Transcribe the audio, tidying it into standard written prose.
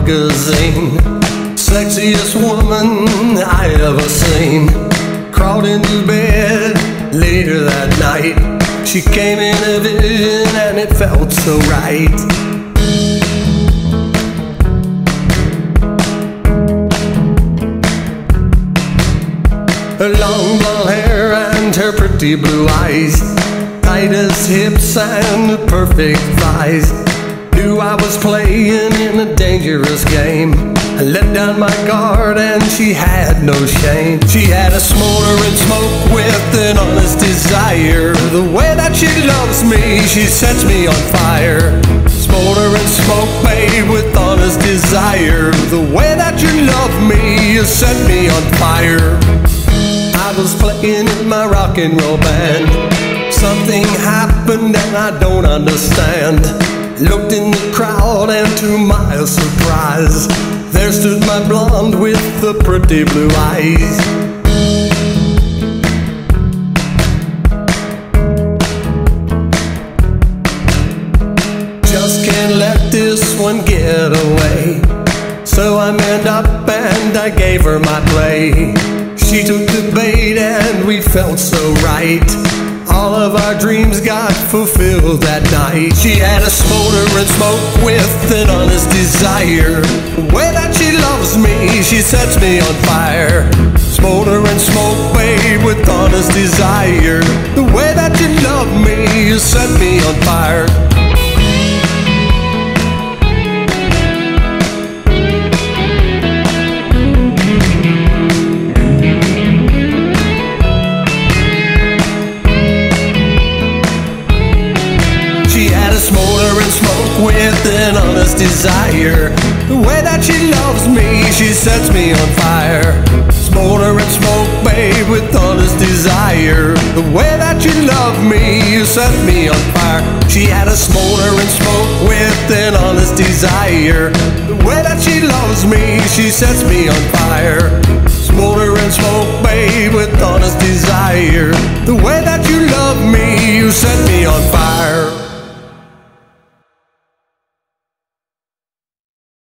magazine. Sexiest woman I ever seen. Crawled into bed later that night. She came in a vision and it felt so right. Her long blonde hair and her pretty blue eyes, tight as hips and perfect thighs. Knew I was playing in a dangerous game. I let down my guard and she had no shame. She had a smoldering smoke with an honest desire. The way that she loves me, she sets me on fire. Smoldering smoke, babe, with honest desire. The way that you love me, you set me on fire. I was playing in my rock and roll band. Something happened and I don't understand. Looked in the crowd and to my surprise, there stood my blonde with the pretty blue eyes. Just can't let this one get away. So I manned up and I gave her my play. She took the bait and we felt so right. All of our dreams got fulfilled that night. She had a smoldering smoke with an honest desire. The way that she loves me, she sets me on fire. Smoldering smoke, babe, with honest desire. The way that you love me, you set me on fire. Smoldering smoke with an honest desire. The way that she loves me, she sets me on fire. Smoldering smoke, babe, with honest desire. The way that you love me, you set me on fire. She had a smoldering smoke with an honest desire. The way that she loves me, she sets me on fire. Smoldering smoke, babe, with honest desire. The way that you love me, you set me on fire.